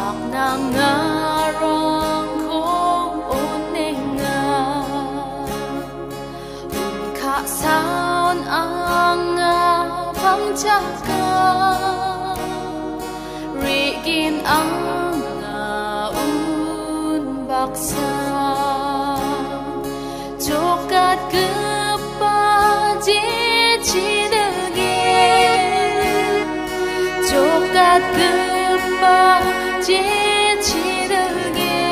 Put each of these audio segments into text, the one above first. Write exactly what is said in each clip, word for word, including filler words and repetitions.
yak na ngarang kong unenga un ka saun ang bang chaka rigin ang un baksa jokat kepa je chidege jokat kepa je chidege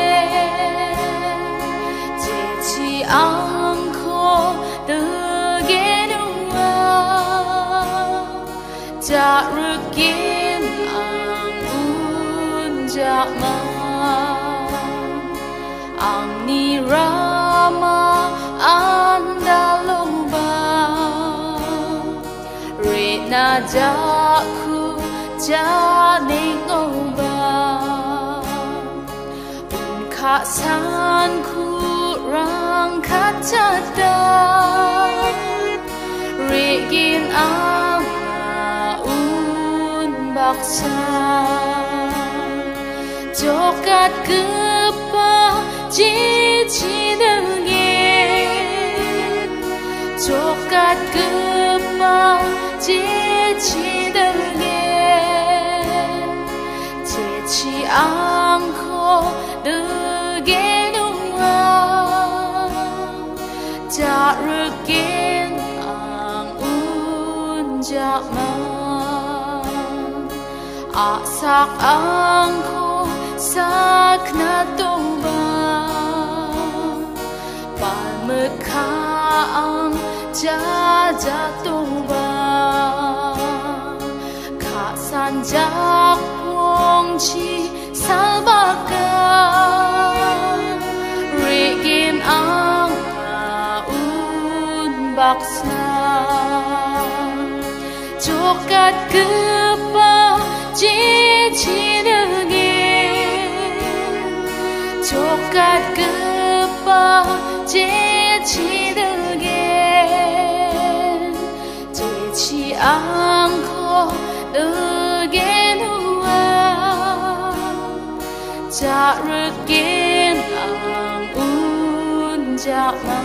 je chi ang kho dege nuwa ja rukin ang un ja ma ang ni rama andaloba rena jaku jane ngoba un kha san ku rang kachada rigin ang un baksa jokat kepa je chidege jokat kepa je chidege je chi ang kho dege nuwa ja rukin ang un ja ma asak ang kho sak na toba palmut kha ang ja ja toba kha san jak wong chi sabaka rigin ang un baksa jokat kepa je chidege jokat kepa je chidege je chi ang kho dege nuwa ja rukin ang un ja ma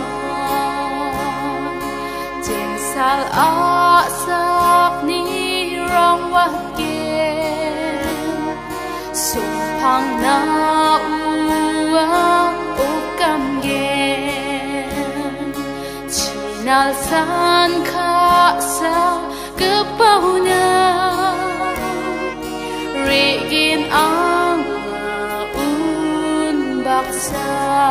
jen sal asak ni rong wa sumpang na uang ukam gen chinal san kasa kepauna rigin ang un baksa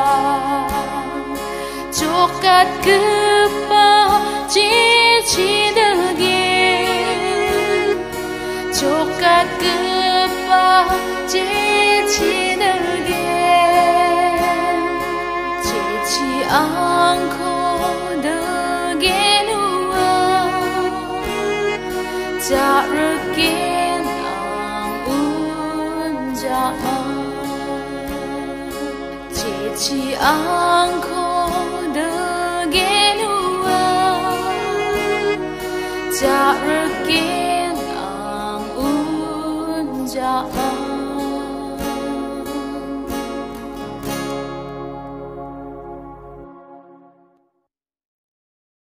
jokat kepa je chidege jokat kepa je chidege je chi ang kho dege nuwa ja rukin ang un ja ma je chi ang kho dege nuwa ja rukin